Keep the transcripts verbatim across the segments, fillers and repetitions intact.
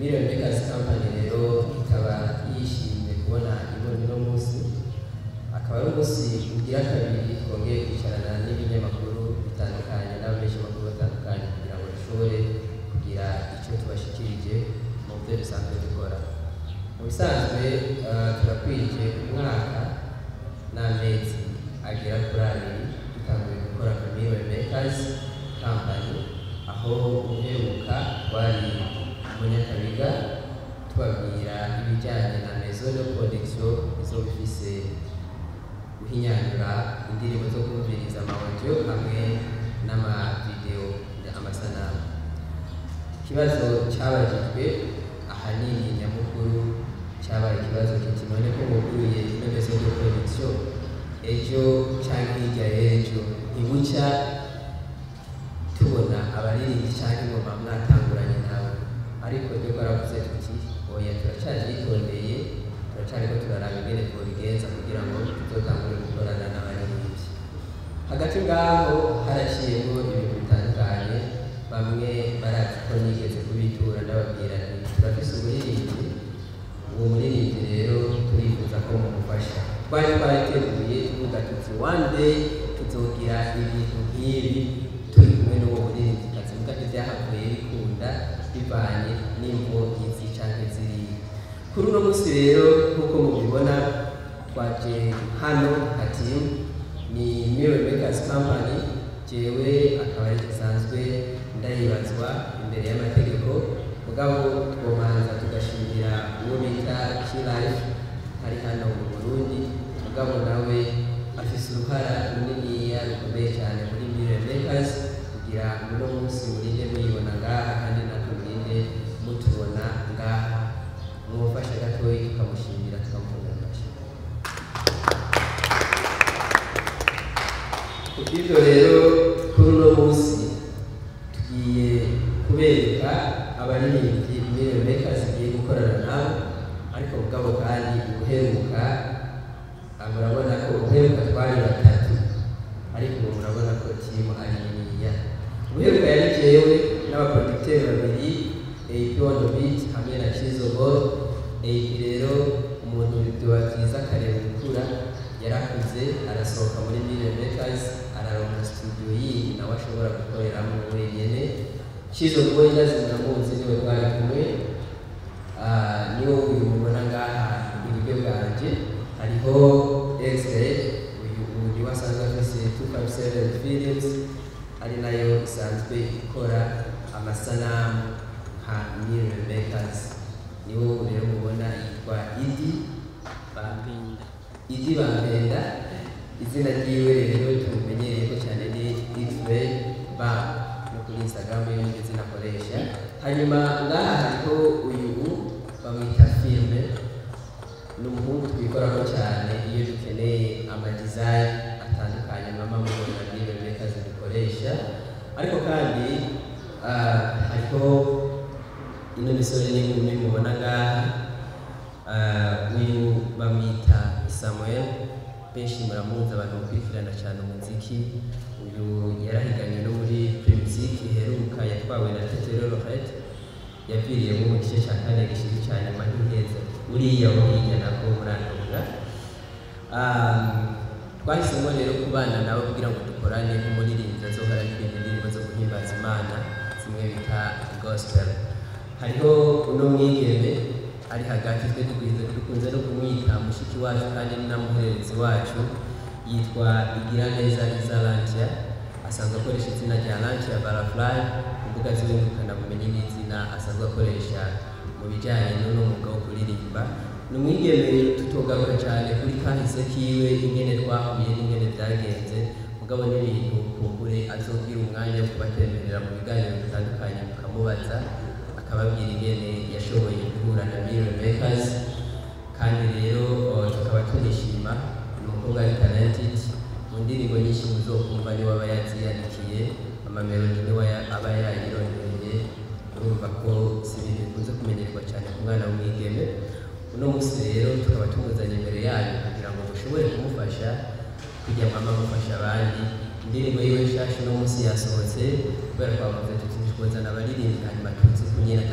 Million Makers Company rero ikaba yishimiye kubona ibonye no munsi akaba ari umunsi ugira kabiri twongeye kwicarana n'ibinyamakuru bitandukanye n'abenshi makuru batandukanye kugira ngo dushobore kugira icyo tubashikirije mu byo dusanzwe dukora. Mu bisanzwe turakwije umwaka n'amezi agera kuri abiri dutanguye gukora Million Makers Company, aho uheruka wari Munyakabiga tubabwira ibijyanye na maison de production izo bifise guhinyanyura indirimbo zo kumviriza amaudio hamwe n'amavideo amasanamu. Ikibazo cyabajijwe ahanini nyamukuru cyabaye ikibazo kiti none ko muguruye ino maison de production ejo cyangwa hirya y'ejo ntibucya tubona abaririmbyi cyangwa ingoma mwatanguranye nawe, ariko ryo baravuze tuti oya turacyayitondeye turacyariko turaraba ingene twobigenza kugira ngo tuzotangure gukorana n'abaririmbyi. Hagati ngaho haraciyemo ibintu bitandukanye, bamwe barazi ko nigeze kubitura ndababwira nti turafise umuririmbyi, uwo muririmbyi rero turifuza ko mumufasha. Twari twariteguye tuvuga tuti one day tuzogira ibintu nk'ibi turi kumwe n'uwo muririmbyi kazi muga ivyahavuye bikunda bivanye n'imvo izi canke ziriya. Kuri uno munsi rero nk'uko mubibona twaje hano ati ni Million Makers Company, jewe akaba ari gisanzwe ndayibazwa imbere y'amategeko, mugabo twomanza tugashimira uwo bita K-Life ari hano mu Burundi, mugabo nawe afise uruhara runiniya rukomeye cyane muri Million Makers kugira uno munsi murinde muyibona ngaha kandi natwe murinde mutubona ngaha. Mufasha gatoyi tukamushimira tukamukunda amashyi. Kubw'ibyo rero kuri uno munsi tugiye kubereka abaririmbyi Million Makers igiye gukorana nabo, ariko mugabo kandi ubuheruka murabona ko ubuheruka twari batatu, ariko ubu murabona ko timu ari niniya. Ubuheruka yari jewe n'abaproducteur babiri A P on the beat hamwe na Chizo Ball. A P rero umuntu byiza kare gukura yarakuze arasohoka muri Million Makers araronka studio yindi nawe ashobora gukoreramo wenyene. Chizo Ball ndazimura muzi niwe twari kumwe, ah niwo uyu mubona ngaha ibiryo bwanje. Hariho X-Ray uyu uyu wasanzwe afise two five seven Films ari nayo isanzwe ikora amasanamu nka Million Makers. Niwo rero mubona yitwa Idi Bampenda. Idi Bampenda izina ryiwe rero tumenyereye ko cyane ni Idfrey ba no kuri Instagram yo izina akoresha. Hanyuma ngaha hariho uyu bamwita Filme, ni umuhungu twikoraho cyane iyo dukeneye ama design atandukanye mama mubona Million Makers dukoresha. Ariko kandi hariho ino misore n'inkumi mubona ngaha, uyu bamwita Samuel, benshi muramuzi abantu bakurikirana cyane umuziki. Uyu yarahiganye no muri Music iheruka yatwawe na Tetero Rohet, yapfiriye mu gice cya kane gishiri cyane mahingeze uriya uriya nako murantunga. Twahisemo rero kubana nabo kugira ngo dukorane nk'umuririmbyi azohora aririmba indirimbo zo guhimbaza Imana zimwe bita gospel. Hariho uno mwigeme ari hagati twe tugwize dukunze no kumwita mushiki wacu kandi n'amuherezi wacu, yitwa Igiraneza Izalantia, asanzwe akoresha izina rya Lantia Butterfly ku mbuga z'ibirukana bumenyi n'izina asanzwe akoresha mu bijyanye n'umwuga wo kuririmba. Ni umwigeme tutogaruka cyane kuri kahise kiwe ingene twahuye n'ingene byagenze, mugabo n'ibintu kumbure azobwira umwanya wo kubatemberera mu biganiro bitandukanye mukamubaza akababwira ingene yashoboye guhura na Million Makers. Kandi rero tukaba tunishima ni umukobwa ari talented, mu ndirimbo nyinshi muzokumva niwe aba yaziyandikiye, amamelodi niwe aba yayirondereye. Urumva ko si ibintu bikunze kumenyerwa cyane ku mwana w'umwigeme. Uno munsi rero tukaba tumuzanye imbere yanyu kugira ngo mushobore kumufasha kujya mama mufasha abandi. Indirimbo yiwe nshasha uno munsi yasohotse kubera twavuze tuti kuzana abaririmbyi hanyuma tuzi kunyera atacyo tuza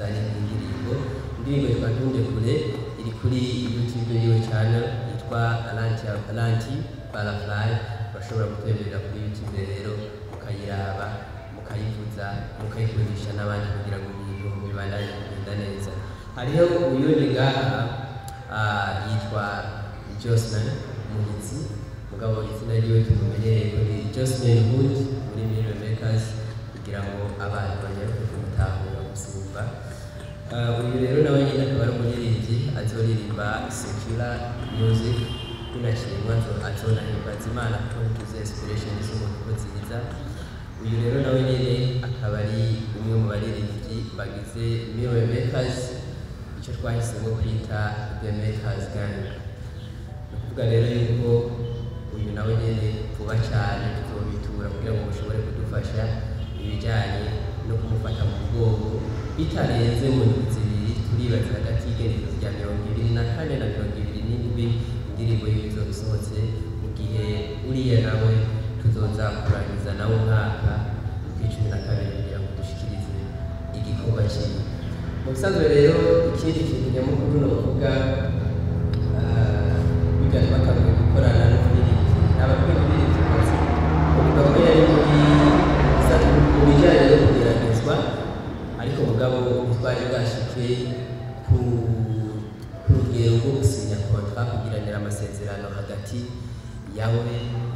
bijanye n'indirimbo. Indirimbo yitwa Ntunde Kure iri kuri YouTube yiwe channel yitwa Alanti Alanti Butterfly. Urashobora gutemberera kuri YouTube rero ukayiraba mukayivuza mukayikoresha n'abandi kugira ngo ibintu bibandanye kugenda neza. Hariho uyundi ngaha yitwa Jocelyn Muhizi, mugabo izina ryiwe tumumenyereye kuri Jocelyn Hood muri Mirror Makers kugira ngo abantu banyaruke kumutahura gusumba. Uyu rero nawe nyine akaba ari umuririmbyi azoririmba secular music binashimwa azonahimbaza Imana kuko tuzi inspiration z'umuntu nziza. Uyu rero nawe nyine akaba ari umwe mu baririmbyi bagize Mirror Makers, icyo twahisemo kwita The Makers Gang. Nukuvuga rero yuko uyu nawe nyine vuba cyane tuzobitura kugira ngo mushobore kudufasha ibijyanye no kumufata mu bwoko bitarenze mu ndwi zibiri. Turibaza hagati y'igenekerezo rya mirongo ibiri na kane na mirongo ibiri n'indwi indirimbo y'izo bisohotse, mu gihe uriya nawe tuzoza kurangiza nawe umwaka w'icumi na kabiri kugira ngo dushikirize igikorwa kimwe. Mu bisanzwe rero ikindi kintu nyamukuru ni ukuvuga bijya twatangiye gukorana n'umuririmbyi n'abakwiye kuririmbyi bose uvuga ko yari muri mu bijyanye no kugeragezwa, ariko mugabo twari bwashike ku rugero rwo gusinya kontra kugiranira amasezerano hagati yawe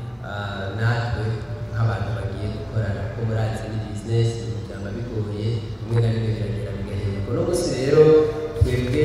natwe nk'abantu bagiye gukorana ko murazi ni business byaba bigoye rimwe na rimwe biragera bigahinduka. Uno munsi rero twebwe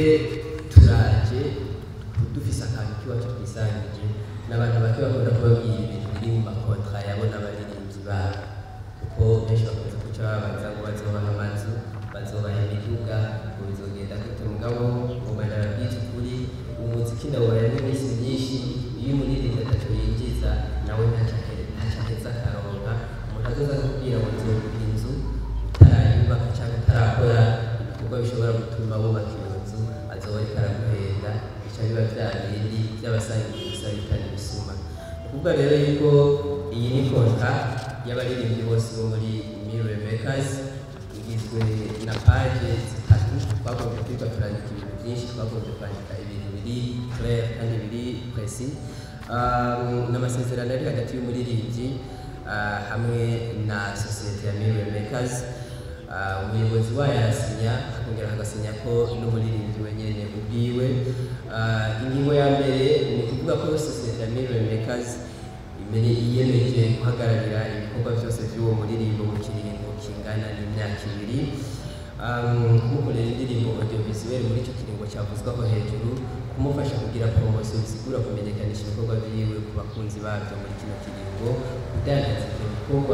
turaje dufise akantu kiwacu twisangije n'abantu bake bakunda kubabwira ibintu biri mu makontra yabo n'abaririmbyi babo, kuko benshi bakunze kuca babaza ngo bazobaha amazu, bazobaha imiduga, ngo bizogenda gute. Mugabo ngoma ndababwira ukuri umuziki ndawubara n'iminsi myinshi, iyo umuririmbyi ataco yinjiza nawe ntaco aheza akaronka. Umuntu azoza akubwira ngo nzogura inzu utarayubaka canke utarakora ibikorwa bishobora gutuma wubaka iyo nzu, azoba ariko araguhenda, bica biba vya bindi vy'abasangiye gusa bitari bisuma. Ukuvuga rero yuko iyi ni kontra y'abaririmbyi bose bo muri Mirror Makers, igizwe na page zitatu. Twagombye kwiga turandika ibintu byinshi, twagombye kwandika ibintu biri clair kandi biri précis. N'amasezerano ari hagati y'umuririmbyi hamwe na sosiyete ya Mirror Makers. Umuyobozi wayo arasinya akongera agasinya ko n'umuririmbyi wenyene ubwiwe. Ingingo ya mbere ni ukuvuga ko sosiyete ya Mirror Makers yiyemeje guhagararira ibikorwa byose by'uwo muririmbo mu kiringo kingana n'imyaka ibiri. Kumukorera indirimbo audiovisuel muri icyo kiringo cyavuzwaho hejuru, kumufasha kugira promotion bisigura kumenyekanisha ibikorwa byiwe ku bakunzi babyo muri kino kiringo, kudandaza ibyo bikorwa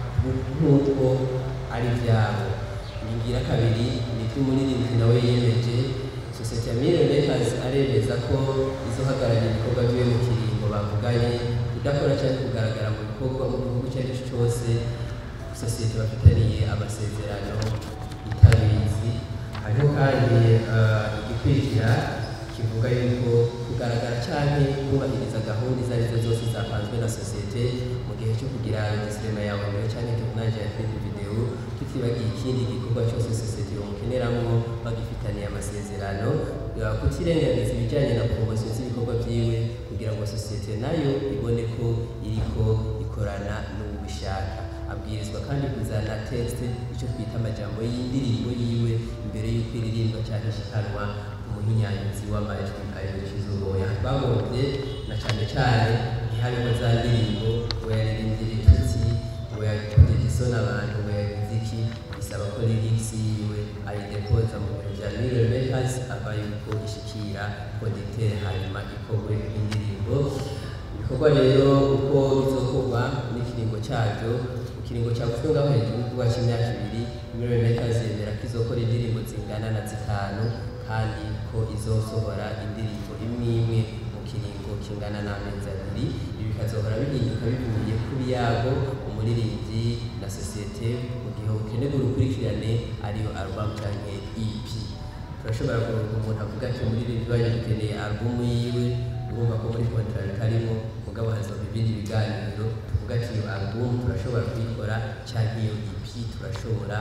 nk'uko ari byabo. Ingingira kabiri ni iby'umuririmbyi nawe yiyemeje. Sosiyete ya Mirror Makers aremeza ko izohagararira ibikorwa byiwe mu kiringo bavuganye, kudakora cyane kugaragara mu bikorwa mu gihugu icyo ari cyo cyose sosiyete bafitaniye amasezerano itabizi. Hariho kandi igikurikira kivuga yuko kugaragara cyane kubahiriza gahunda izo arizo zose zapanzwe na sosiyete mu gihe cyo kugira registrema yawe mbere cyane tournage ya clip video, tutibagiye ikindi gikorwa cyose sosiyete yomukeneramo bagifitaniye amasezerano, kutirengagiza ibijyanye na promotion z'ibikorwa byiwe kugira ngo sosiyete nayo ibone ko iriko ikorana n'ubishaka. Abwirizwa kandi kuzana text, icyo twita amajambo y'indirimbo yiwe imbere y'uko iririmba cyane ishikanwa umuhinyanyuzi w'amajwi ariwe Kizuboya. Bagombye na cyane cyane ntihabemo za ndirimbo ngo yaririmbye ibitutsi, ngo yakoze isoni abantu, ngo yagize iki. Bisaba ko lyrics yiwe ayidepoza mu biro bya Mirror Makers, aba yuko ishikira producteur hanyuma ikorwe indirimbo. Ibikorwa rero uko bizokorwa n'ikiringo cyabyo, ikiringo cyavuzwe ngaho hejuru kuva cy'imyaka ibiri, Mirror Makers yemera ko izokora indirimbo zingana na zitanu kandi ko izosohora indirimbo imwe imwe mu kiringo kingana n'amezi abiri. Ibi bikazohora bihinduka bivuye ku biyago umuririmbyi na sosiyete mu gihe ukeneye urukurikirane ariyo album cyangwa E P. Turashobora kuronka umuntu avuga ati umuririmbyi waje dukeneye album yiwe, urumva ko muri contract karimo mugabo hazoba ibindi biganiro tuvuga ati iyo album turashobora kuyikora cyangwa iyo E P turashobora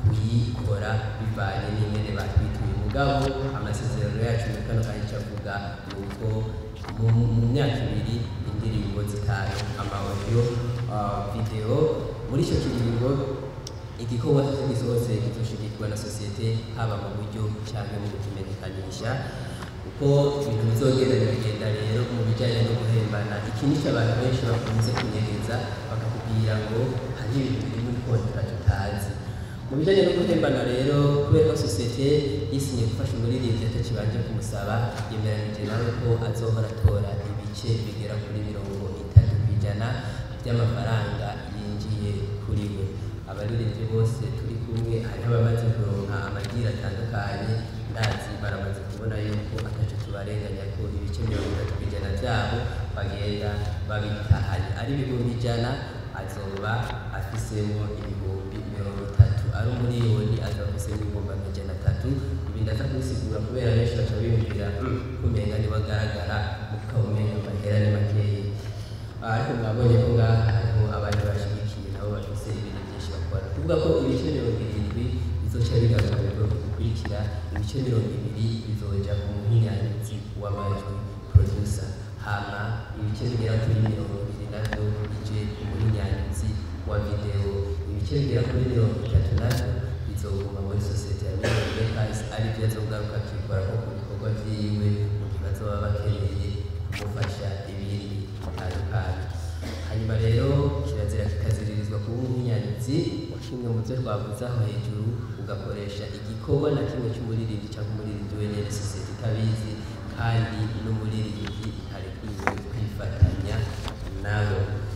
kuyikora bivanye n'ingene batwituye mugabo amasezerano yacu muri kano kanya cavuga nuko mu myaka ibiri indirimbo zitanu ama audio uh, video muri ico kiringo igikorwa gisohotse kizoshigikirwa na sosiyete haba mu buryo canke mu kukimenyekanisha uko ibintu bizogenda bigenda rero mu bijanye no guhembana. Iki nico abantu benshi bakunze kunyegeza bakakubwira ngo hari ibintu biri muri kontra tutazi. Mu bijanye no guhembana rero kubera ko sosiyete isinye gufasha umuririmbyi atakibanje kumusaba yemeranije nawe ko azohora atora ibice bigera kuri mirongo itatu kw'ijana by'amafaranga yinjiye kuri we. Abaririmbyi bose turi kumwe hariho abamaze kuronka amagira atandukanye ndazi baramaze kubona yuko ataco tubarenganya ko ibice mirongo itatu kw'ijana vyabo bagenda babitahanye ari ibihumbi ijana azoba afisemo ibihumbi mirongo itatu ari umuriyoni azoba afisemo ibihumbi amajana atatu. Ibi ndaza kubisigura kubera benshi baca biyumvira kumenga niwe agaragara mukawumenga amahera ni makeyi ariko mwabonye ko ngaha hariho abandi bashigikiye nabo bafise ibintu byinshi bakora kuvuga ko ibice mirongo irindwi bizoca bigaruka mu gukurikira ibice mirongo ibiri bizoja ku muhinyanyuzi w'amajwi producer hama ibice bigera kuri mirongo ibiri navyo bije ku muhinyanyuzi wa video ibice bigera kuri mirongo itatu navyo bizoguma muri sosiyete ya Makers ari byo azogaruka akikora ko ku bikorwa vyiwe mu gihe bazoba bakeneye kumufasha ibindi bitandukanye. Hanyuma rero kirazira kikaziririzwa kuba umuhinyanyuzi wa kimwe mu byo twavuze aho hejuru ugakoresha igikorwa na kimwe cy'umuririmbyi cyangwa umuririmbyi wenyine sosiyete itabizi kandi n'umuririmbyi ntarekwiwe kwifatanya nabo.